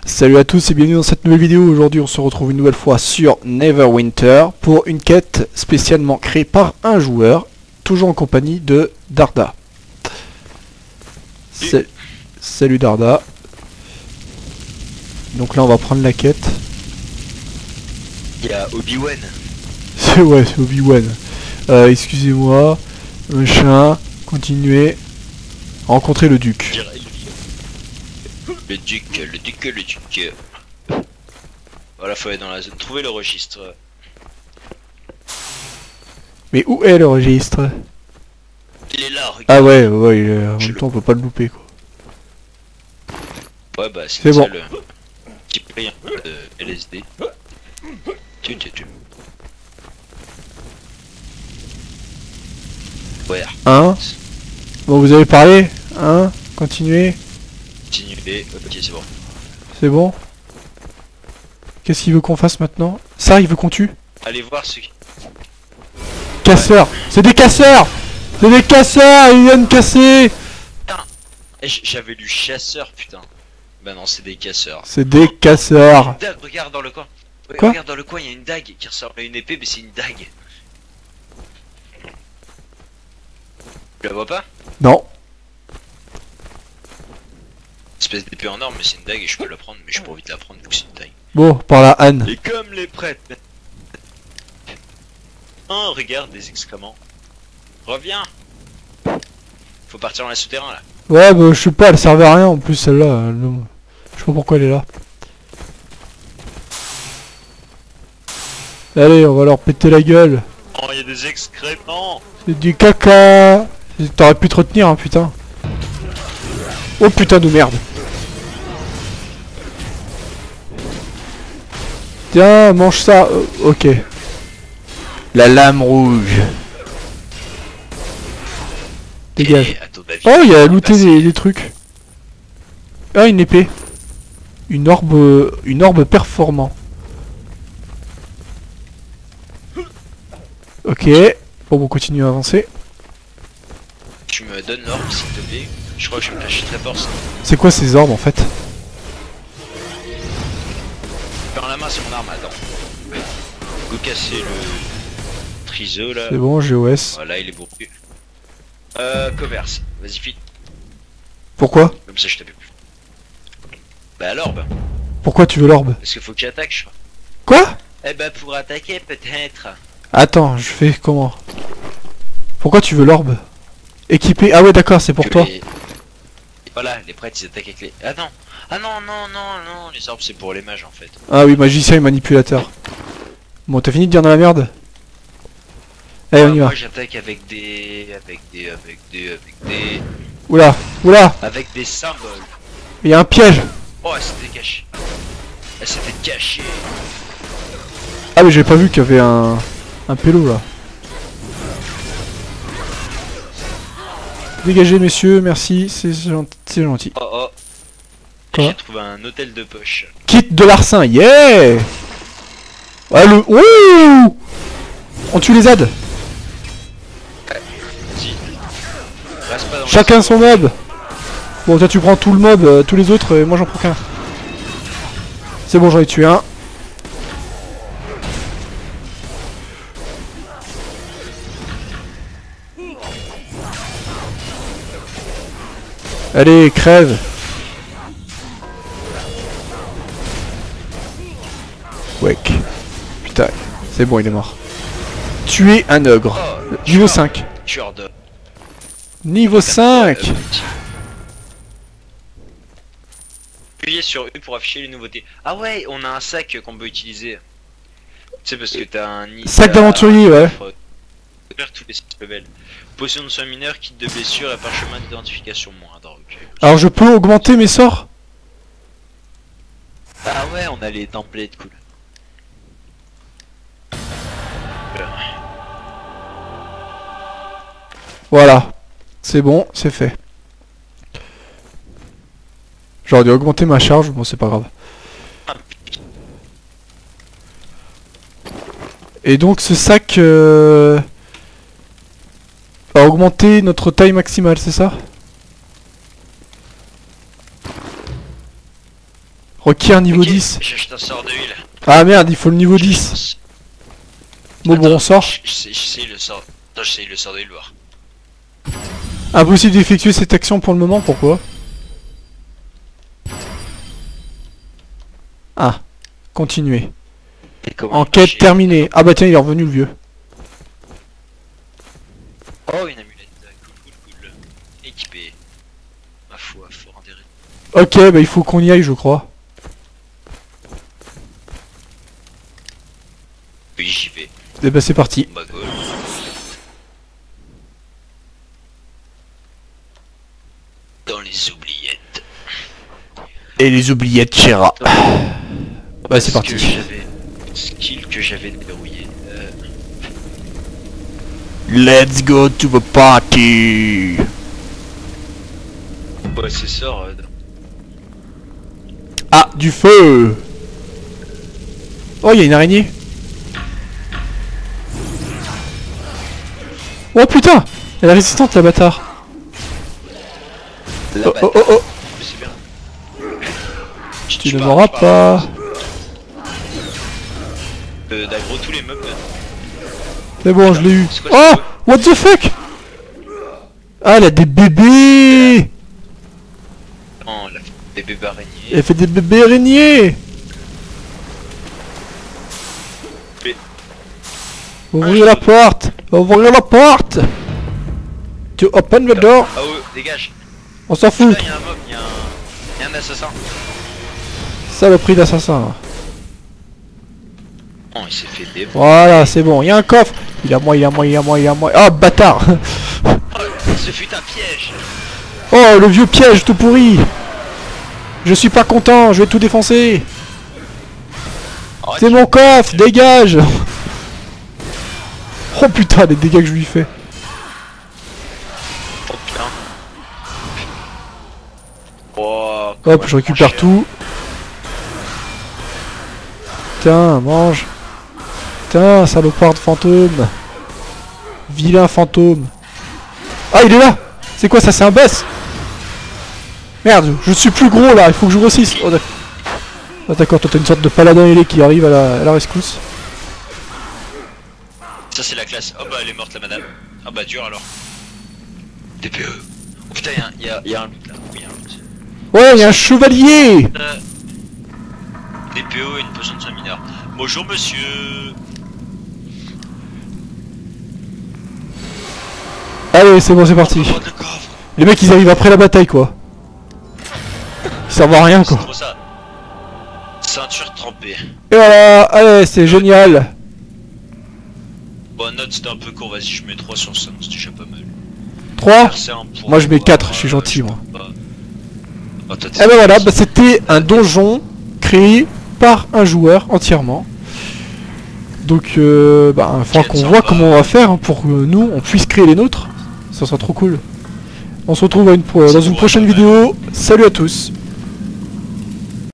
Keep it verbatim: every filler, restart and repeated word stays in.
Salut à tous et bienvenue dans cette nouvelle vidéo. Aujourd'hui on se retrouve une nouvelle fois sur Neverwinter pour une quête spécialement créée par un joueur, toujours en compagnie de Darda. Sa- Salut Darda. Donc là on va prendre la quête. Il y a Obi-Wan. C'est ouais, c'est Obi-Wan. Euh, excusez-moi, machin, continuez. Rencontrer le duc. Le duc, le duc, le duc. Voilà, faut aller dans la zone. Trouver le registre. Mais où est le registre? Il est là, regarde. Ah ouais, ouais, il est- en même temps on peut pas le louper quoi. Ouais, bah c'est C'est ça bon. le petit player de L S D. Tu, tu, tu. Ouais, Hein? Bon, vous avez parlé? Hein? Continuez. continuez. Ok, c'est bon. C'est bon? Qu'est-ce qu'il veut qu'on fasse maintenant? Ça, il veut qu'on tue? Allez voir ce qui. Casseurs! C'est des casseurs! C'est des casseurs! Ils viennent casser! Eh, j- J'avais lu chasseur, putain. Bah non, c'est des casseurs. C'est des casseurs! Une dague, regarde dans le coin. Ouais, Quoi? regarde dans le coin, il y a une dague qui ressemble à une épée, mais c'est une dague. Tu la vois pas? Non. Espèce d'épée en or, mais c'est une dague et je peux la prendre, mais je peux vite la prendre vu que c'est une dague. Bon, par là, Anne. Et comme les prêtres. Oh, regarde des excréments. Reviens. Faut partir dans les souterrains là. Ouais, bah, je sais pas, elle servait à rien en plus celle-là. elle- Je sais pas pourquoi elle est là. Allez, on va leur péter la gueule. Oh, il y a des excréments. C'est du caca! T'aurais pu te retenir, hein, putain. Oh putain de merde! Tiens, mange ça. Euh, ok. La lame rouge. Dégage. Et à ton avis, Oh, il y a looté passer- des, des trucs. Ah, une épée. Une orbe, euh, une orbe performant. Ok. Bon, on continue à avancer. Tu me donnes l'orbe s'il te plaît. Je crois que je vais me lâcher très fort ça. C'est quoi ces orbes en fait? Dans la main, c'est mon arme, attends. Go casser le triseau là. C'est bon, G O S. Voilà, il est beau. Euh, commerce. Vas-y, file. Pourquoi? Comme ça, je t'avais plus. Bah, l'orbe. Pourquoi tu veux l'orbe? Parce qu'il faut que j'attaque, je crois. Quoi? Eh bah, pour attaquer, peut-être. Attends, je fais comment? Pourquoi tu veux l'orbe? Équipé? Ah ouais, d'accord, c'est pour Que toi. les- Voilà, les prêtres ils attaquent avec les. Ah non! Ah non, non, non, non, les orbes c'est pour les mages en fait. Ah oui, magicien et manipulateur. Bon, t'as fini de dire dans la merde? Allez, Ah, on y va. moi j'attaque avec des. Avec des. Avec des. Avec des. Oula, oula, Avec des symboles. il y a un piège. Oh, elle s'était cachée. Elle s'était cachée. Ah mais j'ai pas vu qu'il y avait un... un pélo là. Dégagez messieurs, merci, c'est gentil. C'est gentil. Oh oh. Quoi? J'ai trouvé un hôtel de poche. Kit de larcin, yeah. Ah le... Ouh, on tue les Z. Vas-y. Reste pas dans les- Chacun son mob. Bon, toi tu prends tout le mob, euh, tous les autres, et moi j'en prends qu'un. C'est bon, j'en ai tué un. Allez, crève. Wake. Putain, c'est bon, il est mort. Tuer un ogre. Oh, Niveau tueur- cinq. Tueur de. Niveau cinq. Euh, Appuyez sur U pour afficher les nouveautés. Ah ouais, on a un sac qu'on peut utiliser. Tu sais parce que t'as un nid- Sac t'as d'aventurier, un ouais. coffre. Faire tous les six levels. Potion de soins mineurs, kit de blessure et parchemin d'identification moindre. Ok. Alors je peux augmenter mes sorts? Ah ouais, on a les templates, cool. Voilà. C'est bon, c'est fait. J'aurais dû augmenter ma charge, bon c'est pas grave. Et donc ce sac euh, a augmenté notre taille maximale, c'est ça? Requiert niveau Ok, dix. j'achète un sort de huile. Ah merde, il faut le niveau dix. Bon bon, on sort. J'essaye le sort. Attends, j'essaye le sort de huile, voir. Impossible d'effectuer cette action pour le moment, pourquoi? Ah, continuer. Enquête terminée. Ah bah tiens, il est revenu le vieux. Oh, une amulette. Cool, cool, cool. Équipé. Ma foi, faut rendre des... Ok, bah il faut qu'on y aille, je crois. Oui, j'y vais. Et bah c'est parti. Bah, go. Dans les oubliettes. Et les oubliettes Chera. Bah c'est parti. Skill que j'avais déverrouillé. Euh... Let's go to the party. Ouais, c'est ça. Euh... Ah, du feu. Oh, il y a une araignée. Oh putain, elle est résistante la bâtard. La Oh oh oh oh. C'est bien. Tu ne m'auras pas. Euh, D'aggro tous les mobs. C'est bon, je l'ai eu. Quoi, Oh, what the fuck. Ah, elle a des bébés. Oh, elle a fait des bébés araignées. Elle fait des bébés araignées. Mais... Ouvrez la porte. Ouvrez la porte. Tu open the door. Ah ouais, dégage. On s'en fout. Là, y a un mob, y a un... Y a un assassin. Saloperie d'assassin. Oh, il s'est fait des... Voilà, c'est bon. Il y a un coffre. Il a moi, il a moi, il a moi, il a moi. Ah, bâtard. Oh, ce fut un piège. Oh, le vieux piège tout pourri. Je suis pas content, je vais tout défoncer. Oh, C'est tu- mon coffre, dégage. Oh putain, les dégâts que je lui fais. Oh putain. Oh, Hop, je récupère tout. Tiens, mange. Tiens, salopard de fantôme. Vilain fantôme. Ah, il est là. C'est quoi ça, c'est un boss? Merde, je suis plus gros là, il faut que je grossisse. Oh d'accord. Ah, d'accord, toi t'as une sorte de paladin ailé qui arrive à la, à la rescousse. Ça c'est la classe. Oh bah elle est morte la madame. Ah bah dur alors. D P E. Oh putain y'a un, y a, y a un loot là. Oui y'a un loot. Ouais, il y a un chevalier. Euh... D P O et une potion de soin mineur. Bonjour monsieur. Allez, c'est bon, c'est parti. Oh, le coffre. Les mecs ils arrivent après la bataille quoi. Ils servent à rien C'est quoi. trop ça. Ceinture trempée. Et voilà, allez, c'est génial. Bon note c'était un peu court, vas-y je mets trois sur cinq, c'est déjà pas mal. trois. C'est un point. Moi je mets quatre, Euh, je suis gentil moi. bah. Oh, toi, Et ben voilà, bah, c'était un donjon créé par un joueur entièrement. Donc euh, bah il faudra Quel qu'on sympa. voit comment on va faire hein, pour que nous on puisse créer les nôtres. Ça sera trop cool. On se retrouve à une pro- Ça dans une pourrait prochaine être pas mal. vidéo. Salut à tous.